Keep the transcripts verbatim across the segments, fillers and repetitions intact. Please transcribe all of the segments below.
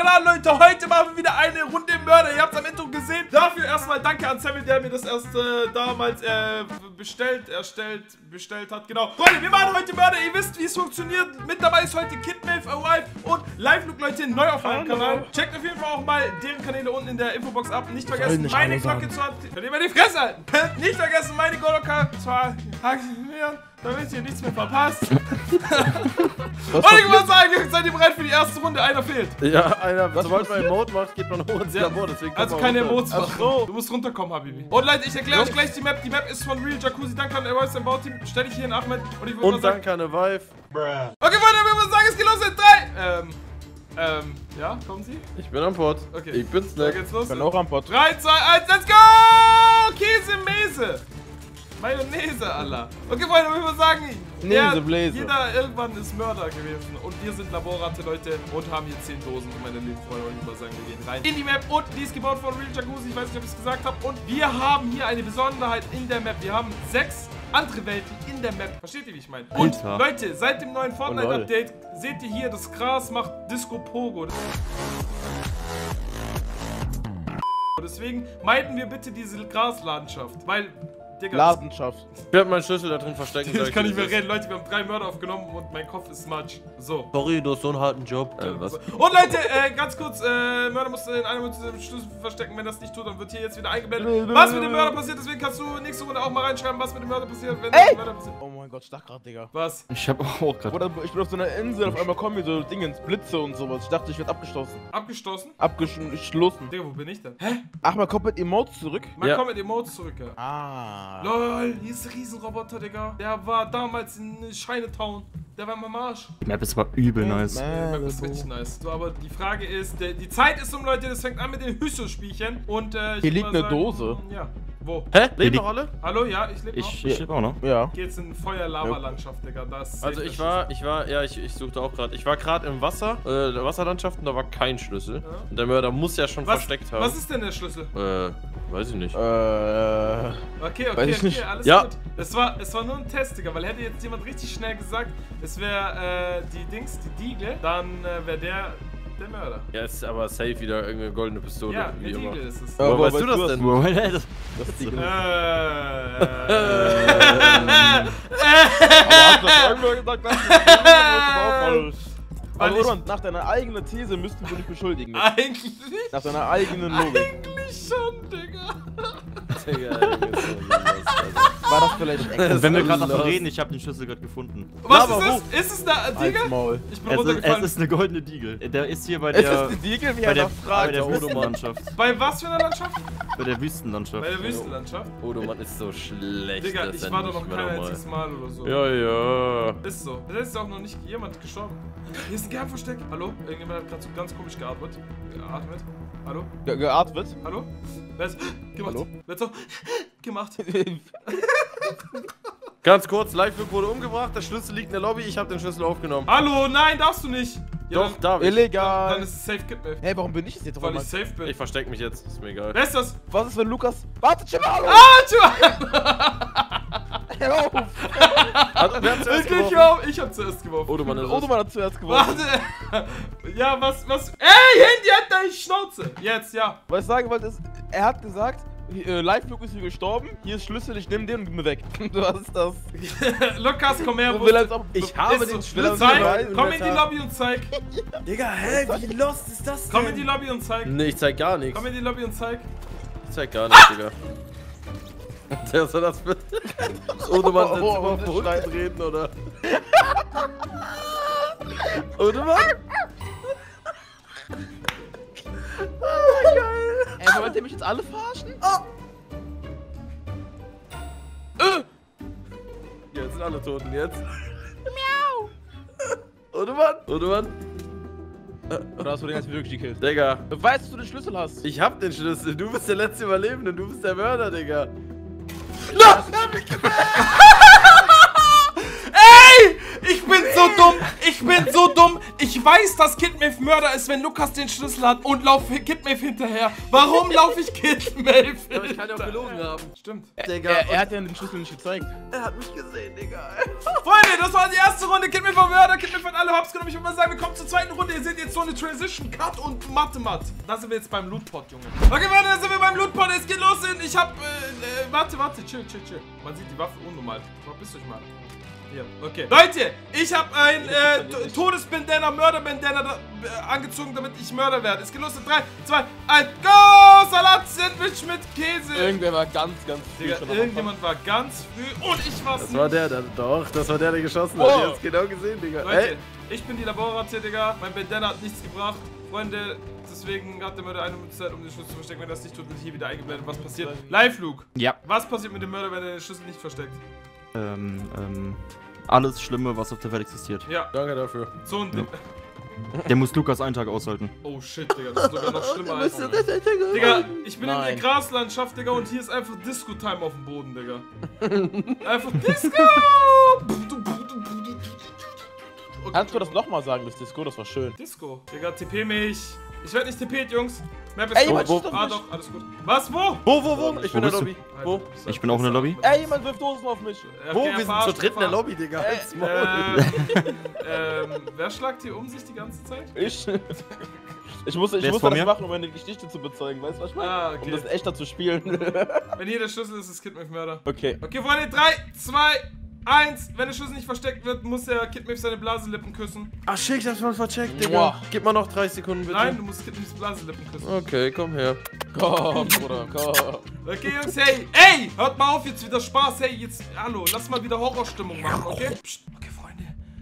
an, Leute, heute machen wir wieder eine Runde Mörder. Ihr habt es am Intro gesehen. Dafür erstmal danke an Sammy, der mir das erst äh, damals äh, bestellt, erstellt, bestellt hat. Genau. Freunde, wir machen heute Mörder. Ihr wisst, wie es funktioniert. Mit dabei ist heute KidMilf, Arrive und LiveLook, Leute, neu auf meinem Kanal. Checkt auf jeden Fall auch mal deren Kanäle unten in der Infobox ab. Nicht vergessen, nicht meine Glocke zu aktivieren. Könnt ihr mal die Fresse halten. Nicht vergessen, meine Glocke zu aktivieren, damit ihr nichts mehr verpasst. Und ich muss sagen, seid ihr bereit für die erste Runde? Einer fehlt. Ja, einer, sobald man Emote macht, geht man hoch ins Labor, deswegen also keine Emotes machen. So. Du musst runterkommen, Habibi. Und Leute, ich erkläre euch gleich die Map. Die Map ist von Real Jacuzzi. Danke an Arrive, sein Bauteam. Stell dich hier in Ahmed. Und, ich und danke an Arrive. Okay, Freunde, wir müssen sagen, es geht los in drei. Ähm, ähm, ja, kommen Sie? Ich bin am Pott. Okay. Ich bin Snack. So geht's los. Ich bin auch am Pott. drei, zwei, eins, let's go! Käse, Mese. Mayonnaise, Allah. Okay, Freunde, wir müssen sagen, ja, jeder irgendwann ist Mörder gewesen. Und wir sind Laborratte, Leute, und haben hier zehn Dosen. Und meine lieben Freunde, ich würde sagen, wir gehen rein in die Map. Und die ist gebaut von Real Jacuzzi. Ich weiß nicht, ob ich es gesagt habe. Und wir haben hier eine Besonderheit in der Map. Wir haben sechs andere Welten in der Map. Versteht ihr, wie ich meine? Und Alter. Leute, seit dem neuen Fortnite-Update seht ihr hier, das Gras macht Disco Pogo. Deswegen meiden wir bitte diese Graslandschaft, weil, Digga, Ladenschaft. Ich werde meinen Schlüssel da drin verstecken. Ich kann nicht mehr reden, Leute, wir haben drei Mörder aufgenommen und mein Kopf ist matsch. So. Sorry, du hast so einen harten Job. Äh, was? Und Leute, äh, ganz kurz, äh, Mörder muss in einer Minute den Schlüssel verstecken. Wenn das nicht tut, dann wird hier jetzt wieder eingeblendet, was mit dem Mörder passiert. Deswegen kannst du nächste Runde auch mal reinschreiben, was mit dem Mörder passiert, wenn Ey! der Mörder passiert. Oh mein Gott, ich dachte gerade, Digga. Was? Ich hab auch gerade. Ich bin auf so einer Insel, auf einmal kommen hier so Dingens, Blitze und sowas. Ich dachte, ich werde abgestoßen. Abgestoßen? Abgeschlossen. Digga, wo bin ich denn? Hä? Ach, man kommt mit Emotes zurück? Man Ja. kommt mit Emotes zurück, ja. Ah. Lol, hier ist ein Riesenroboter, Digga. Der war damals in Chinatown. Der war im Marsch. Die Map ist aber übel nice. Die Map ist richtig nice. So, aber die Frage ist, der, die Zeit ist um, Leute. Das fängt an mit den Hüsso-Spielchen. Und äh, ich Hier würd liegt mal eine sagen, Dose. Ja. Wo? Hä? Leben Die- noch alle? Hallo, ja, ich lebe noch. Ich, ich lebe auch noch. Ja. Geht's in Feuer-Lava-Landschaft, Digga. Das ist Also safe ich der war, ich war, ja, ich, ich suchte auch gerade. Ich war gerade im Wasser, äh, der Wasserlandschaft und da war kein Schlüssel. Ja. Und der Mörder muss ja schon Was, versteckt haben. was ist denn der Schlüssel? Äh, weiß ich nicht. Äh. Okay, okay, Weiß ich okay, nicht. alles Ja. gut. Es war, es war nur ein Test, Digga, weil hätte jetzt jemand richtig schnell gesagt, es wäre äh, die Dings, die Diegel, dann äh, wäre der der Mörder. Ja, ist aber safe wieder irgendeine goldene Pistole, Ja, wie der immer. Diegel ist es. Ja, Woher woher weißt du das denn? Wow, das, Das ist die Äh, Aber hast du das irgendwann gesagt? Nein, Weil also, ich- Roman, nach deiner eigenen These müssten wir dich beschuldigen. Eigentlich Nach deiner eigenen Logik. Eigentlich schon, Digga. Digga, Junge, ist so los, War das vielleicht echt? Und wenn wir gerade los. davon reden, ich habe den Schlüssel gerade gefunden. Was aber ist es? Ist es eine Diegel? Als Maul. Ich bin Es ist, es runtergefallen. ist eine goldene Diegel. Der ist hier bei Es der, ist die Diegel, wie bei er der, noch bei fragt. der Odoman. Wüstenlandschaft. Bei was für einer Landschaft? Bei der Wüstenlandschaft. Bei der Wüstenlandschaft. Odo, Mann, ist so schlecht. Digga, das ich ist war ja da noch nicht kein mehr normal. einziges Mal oder so. Ja, ja. Ist so. Da ist auch noch nicht jemand gestorben. Hier ist ein Geheimversteck. Hallo? Irgendjemand hat gerade so ganz komisch geatmet. Geatmet. Hallo? Ge geatmet? Hallo? Wer ist gemacht? Hallo? Wer ist so gemacht? Ganz kurz, Live-Look wurde umgebracht, der Schlüssel liegt in der Lobby, ich habe den Schlüssel aufgenommen. Hallo? Nein, darfst du nicht. Ja, Doch, dann, darf ich. dann, Illegal. dann ist es safe KidMilf. Hey, warum bin ich es jetzt auf Weil einmal? ich safe bin. Ich versteck mich jetzt, ist mir egal. Wer ist das? Was ist, wenn Lukas... Warte, chill mal, hallo! Ah, tschüss! Hör auf! Hat, wer hat zuerst Ich, geworfen? ich, ich hab zuerst geworfen. Odo, Mann, ist es. Odoman hat zuerst gewonnen. Warte! Ja, was, was? Ey, Handy hat deine Schnauze! Jetzt, ja. Was ich sagen wollte ist, er hat gesagt, äh, Live-Look ist hier gestorben, hier ist Schlüssel, ich nehme den und gib mir weg. Was ist das? Lukas, komm her, So wo will er jetzt auch- Ich habe ist den so. Schlüssel. Zeig, in komm der in die Tat. Lobby und zeig. Digga, hä, wie lost ist das denn? Komm in die Lobby und zeig. Nee, ich zeig gar nichts. Komm in die Lobby und zeig. Ich zeig gar nichts, Digga. Der soll das mit. Odo, Mann, Oh, oh, oh, oh, oh, Scheiße. reden, oder? Odo, Mann? Ey, wollt ihr mich jetzt alle verarschen? Jetzt sind alle Toten, jetzt. Miau. Odo, Mann? Odo, Mann? Oder hast du den jetzt wirklich gekillt? Digga. Weißt du, dass du den Schlüssel hast? Ich hab den Schlüssel. Du bist der letzte Überlebende. Du bist der Mörder, Digga. Ey! Ich bin so dumm. Ich bin so dumm. Ich weiß, dass Kidmave Mörder ist, wenn Lukas den Schlüssel hat und laufe Kidmave hinterher. Warum laufe ich Kidmave Aber ich kann ja auch gelogen haben. Stimmt. Digga. Er, er hat ja den Schlüssel nicht gezeigt. Er hat mich gesehen, Digga. Freunde, das war die erste Runde. Kidmave war Mörder. Kidmave hat alle hops genommen. Ich würde mal sagen, wir kommen zur zweiten Runde. Ihr seht jetzt so eine Transition, Cut und Mathe-Mat. Da sind wir jetzt beim Lootpot, Junge. Okay, Freunde, da sind wir beim Lootpot. Es geht los. In. Ich hab, äh, äh, warte, warte, chill, chill, chill. Man sieht die Waffe unnormal. Verpiss euch mal. Hier, okay. Leute, ich habe ein äh, Todesbandana, Mörderbandana da, äh, angezogen, damit ich Mörder werde. Es geht los in drei, zwei, eins, go! Salat-Sandwich mit Käse. Irgendwer war ganz, ganz früh Digga, schon am irgendjemand war ganz früh und ich war's Das nicht. war der, der, doch, das war der, der geschossen Oh. hat. Ihr habt's genau gesehen, Digga. Leute, Ey. ich bin die Laborratte, Digga. Mein Bandana hat nichts gebracht. Freunde, deswegen hat der Mörder eine Minute Zeit, um den Schlüssel zu verstecken. Wenn das nicht tut, wird hier wieder eingeblendet. Was passiert? Live, Luke. Ja. Was passiert mit dem Mörder, wenn er den Schlüssel nicht versteckt? Ähm, ähm, alles Schlimme, was auf der Welt existiert. Ja, Danke dafür. so ein Ding. Der muss Lukas einen Tag aushalten. Oh shit, Digga, das ist sogar noch schlimmer als... Digga, ich bin in Nein. der Graslandschaft, Digga, und hier ist einfach Disco-Time auf dem Boden, Digga. Einfach Disco! Okay. Kannst du das nochmal sagen, das Disco? Das war schön. Disco. Digga, T P mich. Ich werd nicht T P'd, Jungs. Map ist Ey, tot. jemand schießt auf Ah mich. doch, alles gut. Was, wo? Wo, wo, wo? Ich bin in der bist du? Lobby. Wo? Ich bin auch in der Lobby. Ey, jemand wirft Dosen auf mich. Wo? Okay, Wir sind verarscht, zu dritt in der verarscht. Lobby, Digga. Ey, Halt's Maul. Ähm, ähm, wer schlagt hier um sich die ganze Zeit? Ich. Ich musste, ich Wer ist musste vor das mir? machen, um meine Geschichte zu bezeugen. Weißt du, was ich meine? Ah, Um okay. das echter zu spielen. Wenn hier der Schlüssel ist, ist Kidmave Mörder. Okay. Okay, Freunde, drei, zwei, eins. Wenn der Schlüssel nicht versteckt wird, muss der Kidmave seine Blaselippen küssen. Ach, schick, ich hab's mal vercheckt, Digga. Boah. Gib mal noch drei Sekunden, bitte. Nein, du musst Kidmaves Blaselippen küssen. Okay, komm her. Komm, Bruder, komm. Okay, Jungs, hey, ey, hört mal auf, jetzt wieder Spaß. Hey, jetzt, hallo, lass mal wieder Horrorstimmung machen, okay? Psst, okay, Freunde.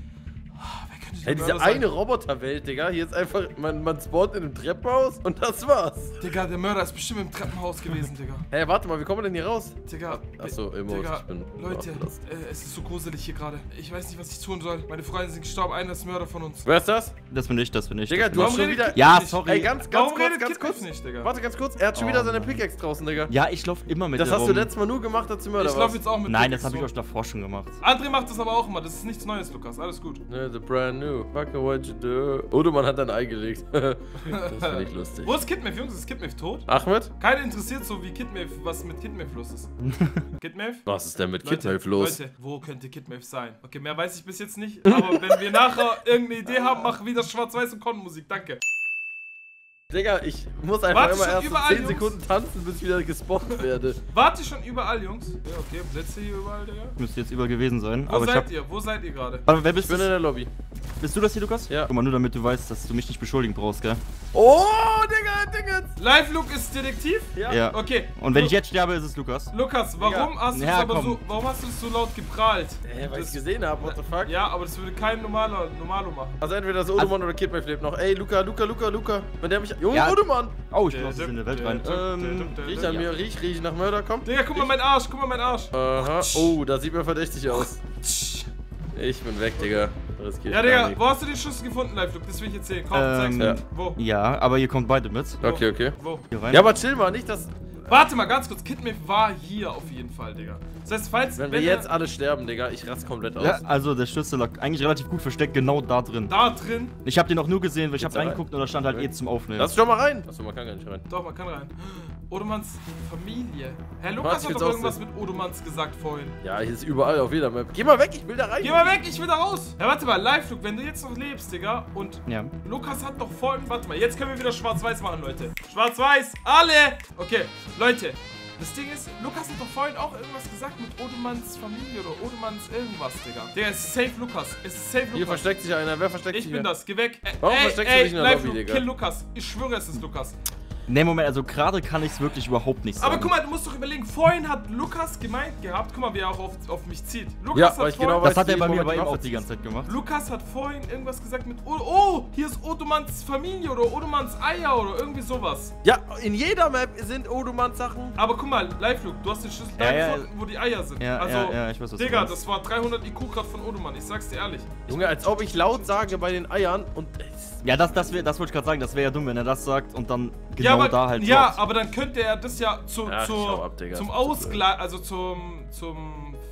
Ah, wer könnte Hey, der diese Mörder sein? eine Roboterwelt, Digga. Hier ist einfach, man, man spawnt in einem Treppenhaus und das war's. Digga, der Mörder ist bestimmt im Treppenhaus gewesen, Digga. Hey, warte mal, wie kommen wir denn hier raus? Digga, Achso, immer. Digga, Ich bin Leute, aufgelassen. äh, es ist so gruselig hier gerade. Ich weiß nicht, was ich tun soll. Meine Freunde sind gestorben, einer ist Mörder von uns. Wer ist das? Das bin ich, das bin ich. Digga, das du bin hast Warum schon redet wieder... Kidmave Ja, nicht? sorry. Ey, ganz, ganz Warum kurz, redet ganz Kidmave kurz. nicht, Digga? Warte, ganz kurz. Er hat schon Oh, wieder seine Mann. Pickaxe draußen, Digga. ich. Ja, ich lauf immer mit Das der hast du rum. letztes Mal nur gemacht, als du Mörder Ich laufe warst. jetzt auch mit Nein, das Pickaxe habe ich so. euch davor schon gemacht. André macht das aber auch immer. Das ist nichts Neues, Lukas. Alles gut. Ne, the brand new. Fuck what you do. Odoman hat ein Ei gelegt. Das finde ich lustig. Wo ist Kidmave, Jungs? Ist Kidmave tot? Ahmed? Keiner interessiert so wie Kidmave, was mit Kidmave los ist. Kidmave? Was ist denn mit Leute, Kidmave los? Leute, wo könnte Kidmave sein? Okay, mehr weiß ich bis jetzt nicht. Aber wenn wir nachher irgendeine Idee haben, machen wir wieder Schwarz-Weiß und Kontenmusik. Danke. Digga, ich muss einfach Warte immer schon erst so überall, zehn Jungs. Sekunden tanzen, bis ich wieder gespawnt werde. Warte schon überall, Jungs. Ja, okay. Blitze hier überall, Digga. Müsste jetzt überall gewesen sein. Wo aber ich seid hab. ihr? Wo seid ihr gerade? Aber wer Ich bist bin in du? der Lobby. Bist du das hier, Lukas? Ja. Guck mal, nur damit du weißt, dass du mich nicht beschuldigen brauchst, gell? Oh, Digga, Digga. Live-Look ist Detektiv? Ja. Okay. Und wenn Lu- ich jetzt sterbe, ist es Lukas. Lukas, warum hast du es Ja, aber komm. so, warum hast du es so laut geprahlt? Hä, weil ich Das- gesehen habe, what the fuck? Ja, aber das würde kein normaler Normalo machen. Also entweder das Odoman oder Kidmave lebt noch. Ey, Luca, Luca, Luca, Luca. Wenn der mich... Junge, Ja. Odoman! Oh, ich lasse es in der Welt rein. Ähm, Ähm, Riech an mir, riech, riech nach Mörder, komm. Digga, guck mal mein Arsch, guck mal mein Arsch. Aha. Oh, das sieht mir verdächtig aus. Ich bin weg, Digga. Das geht Ja, gar Digga, nicht. wo hast du den Schlüssel gefunden, Live-Look? Das will ich jetzt sehen. Komm, Ähm, zeig's mir. ja. Wo? ja, aber ihr kommt beide mit. Okay, okay. Wo? Hier rein. Ja, aber chill mal, nicht, dass... Warte mal, ganz kurz. Kidmave war hier auf jeden Fall, Digga. Das heißt, falls... Wenn wir er jetzt alle sterben, Digga, ich raste komplett aus. Ja, also der Schlüssel lag eigentlich relativ gut versteckt, genau da drin. da drin... Ich habe den auch nur gesehen, weil ich Geht's habe da reingeguckt und da stand halt eh zum Aufnehmen. Lass schon mal rein. Achso, man kann gar nicht rein. Doch, man kann rein. Odomans Familie. Herr Warte, Lukas ich hat will's doch auch irgendwas sehen. mit Odomans gesagt vorhin. Ja, hier ist überall auf jeder Map. Geh mal weg, ich will da rein. Geh mal weg, ich will da raus. Ja, warte mal, Live-Look, wenn du jetzt noch lebst, Digga, und Ja. Lukas hat doch vorhin... Warte mal, jetzt können wir wieder Schwarz-Weiß machen, Leute. Schwarz-Weiß, alle! Okay, Leute, das Ding ist, Lukas hat doch vorhin auch irgendwas gesagt mit Odomans Familie oder Odomans irgendwas, Digga. Digga, es ist safe Lukas. Es ist safe Lukas. Hier versteckt sich einer. Wer versteckt Ich sich bin hier? das, geh weg. Ä Warum ey, versteckst du ey, dich in der Live-Look, Lobby, Digga? kill Lukas. Ich schwöre, es ist Lukas. Ne, Moment, also gerade kann ich es wirklich überhaupt nicht sagen. Aber guck mal, du musst doch überlegen, vorhin hat Lukas gemeint gehabt, guck mal, wie er auch auf, auf mich zieht. Lukas Ja, hat weil ich vorhin, genau das weiß, hat er jeden bei mir Moment aber die eben Waffe auch die ganze Zeit gemacht. Lukas hat vorhin irgendwas gesagt mit, oh, oh, hier ist Odomans Familie oder Odomans Eier oder irgendwie sowas. Ja, in jeder Map sind Odomans Sachen. Aber guck mal, Live-Look, du hast den Schlüssel da Ja, ja. gefunden, wo die Eier sind. Ja, also, ja, ja, ich weiß, was du Digga, meinst. das war dreihundert I Q grad von Odoman, ich sag's dir ehrlich. Junge, als ob ich laut sage bei den Eiern und... Ja, das, das, wär, das wollte ich gerade sagen, das wäre ja dumm, wenn er das sagt und dann genau ja, aber, da halt ja, droppt. aber dann könnte er das ja zu, Ach, zu, schau ab, Digga, zum das tut mir Ausgleich, also zum, zum, wie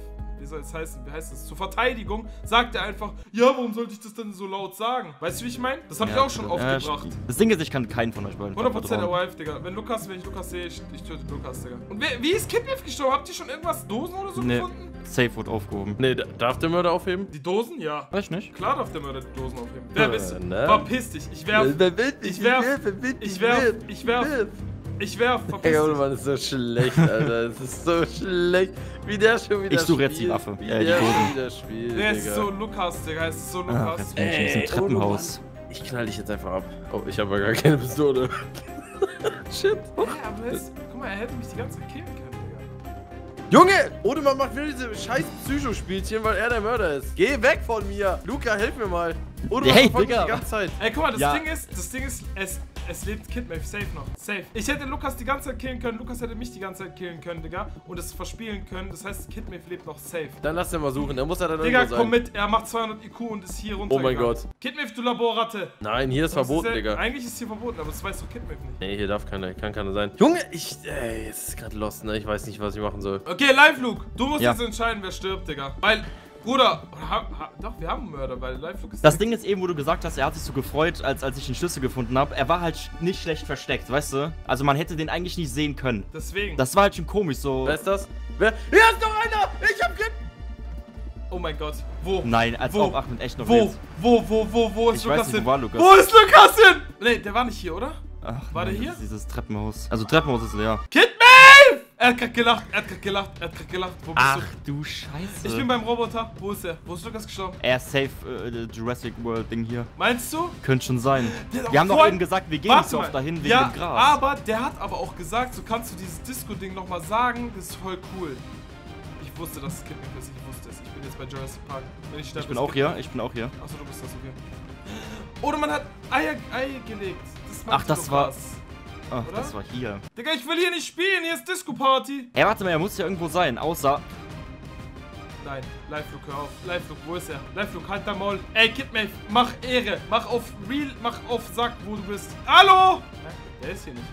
wie soll es heißen, wie heißt es, zur Verteidigung, sagt er einfach, ja, warum sollte ich das denn so laut sagen? Weißt du, wie ich meine? Das habe ich auch schon ja, aufgebracht. Das Ding ist, ich kann keinen von euch beiden hundert Prozent der vertrauen. Wife, Digga. Wenn Lukas, wenn ich Lukas sehe, ich, ich töte Lukas, Digga. Und wer, wie ist Kidnap gestorben? Habt ihr schon irgendwas, Dosen oder so Nee, gefunden? Safe wurde aufgehoben. Nee, da- darf der Mörder aufheben? Die Dosen? Ja. Weiß ich nicht. Klar darf der Mörder die Dosen aufheben. Wer Äh, bist du? ne? Verpiss dich. Ich werf. Ich werf. Ich werf. Ich werf. Ich werf. Verpiss Ey, ohne dich. Mann, ist so schlecht, Alter. Es ist so schlecht. Wie der schon wieder Ich suche jetzt die spielt. Waffe. Wie Äh, die der Dosen. schon wieder spielt, Der ist Digga. so Lukas, Digga. Es ist so Ah, Lukas. jetzt bin ich in Ey, diesem Treppenhaus. Ich knall dich jetzt einfach ab. Oh, ich habe ja gar keine Pistole. Shit. Ja, aber es, guck mal, er hätte mich die ganze Zeit killen können, Digga. Junge! Odemann macht wieder diese scheiß Psychospielchen, weil er der Mörder ist. Geh weg von mir! Luca, hilf mir mal! Odemann Hey, verfolgt mich Digga. die ganze Zeit. Ey, guck mal, das Ja. Ding ist, das Ding ist, es, es lebt Kidmave safe noch. Safe. Ich hätte Lukas die ganze Zeit killen können, Lukas hätte mich die ganze Zeit killen können, Digga. Und es verspielen können. Das heißt, Kidmave lebt noch safe. Dann lass den mal suchen, der muss ja dann Digga, irgendwo komm sein. mit, er macht zweihundert I Q und ist hier runter. Oh mein Gott. Kidmave, du Laborratte. Nein, hier ist Das verboten, ja, Digga. Eigentlich ist hier verboten, aber das weiß doch Kidmave nicht. Nee, hier darf keiner, kann keiner sein. Junge, ich, ey, es ist gerade lost, ne? Ich weiß nicht, was ich machen soll. Okay, Live Luke, du musst Ja. jetzt entscheiden, wer stirbt, Digga. Weil, Bruder, oder ha, ha, doch, wir haben einen Mörder, weil Live Luke ist. Das Ding ist eben, wo du gesagt hast, er hat sich so gefreut, als, als ich den Schlüssel gefunden habe. Er war halt sch- nicht schlecht versteckt, weißt du? Also man hätte den eigentlich nicht sehen können. Deswegen. Das war halt schon komisch, so... Wer ist das? Wer? Hier ist noch einer! Ich hab Kind! Oh mein Gott. Wo? Nein, als Wo? ob Ahmed echt noch Wo? lebt. Wo, wo, wo, wo ist Ich Lukas weiß nicht, hin? wo war Lukas? Wo ist Lukas hin? Nee, der war nicht hier, oder? Ach, War der nein, hier? das ist dieses Treppenhaus. Also Treppenhaus ist leer. Kidmave! Er hat grad gelacht, er hat grad gelacht, er hat grad gelacht. Wo bist Ach du? du Scheiße. Ich bin beim Roboter. Wo ist er? Wo ist Lukas gestorben? Er ist safe, äh, Jurassic World Ding hier. Meinst du? Könnte schon sein. Der hat auch Wir haben doch vorhin- eben gesagt, wir gehen Warte nicht so mal. oft dahin wegen Ja, dem Gras. aber der hat aber auch gesagt, so kannst du dieses Disco-Ding nochmal sagen, das ist voll cool. Ich wusste, dass es Kidmave ist, ich wusste es. Ich bin jetzt bei Jurassic Park. Wenn ich sterbe, Ich bin ist auch Kidmave. hier, ich bin auch hier. Achso, du bist das, okay. Oder man hat Eier, Eier gelegt. Das Ach, das war- Lukas. Ach, Oder? das war hier. Digga, ich will hier nicht spielen, hier ist Disco-Party. Ey, warte mal, er muss ja irgendwo sein, außer... Nein, Live-Look, hör auf. Live-Look, wo ist er? Live-Look, halt dein Maul. Ey, Kidmave, mach Ehre. Mach auf Real, mach auf Sack, wo du bist. Hallo? Nein, der ist hier nicht.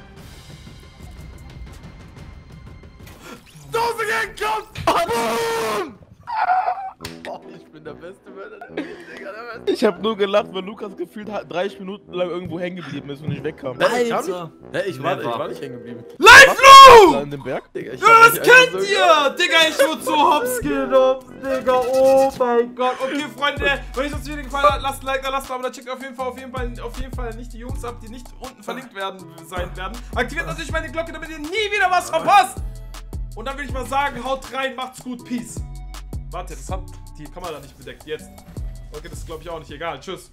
Dose gegen Kopf! Boom! Oh, ich bin der beste Mörder der Welt, Digga, der beste. Ich hab nur gelacht, weil Lukas gefühlt halt dreißig Minuten lang irgendwo hängen geblieben ist und nicht wegkam. Hä, ich, Alter. hab nicht, hä, ich, war, ich Never. war nicht hängen geblieben. Live-Look! Da in dem Berg? Digga, ich Ja, hab das nicht einfach kennt so ihr! Digga, ich wurde so hops genommen, Digga. Oh mein Gott. Okay, Freunde, wenn euch das Video gefallen hat, lasst ein Like da, lasst ein Abo da, checkt auf jeden Fall, auf jeden Fall, auf jeden Fall nicht die Jungs ab, die nicht unten verlinkt werden sein werden. Aktiviert natürlich meine Glocke, damit ihr nie wieder was verpasst. Und dann würde ich mal sagen, haut rein, macht's gut, peace. Warte, das hat die Kamera nicht bedeckt. Jetzt. Okay, das ist glaube ich auch nicht egal. Tschüss.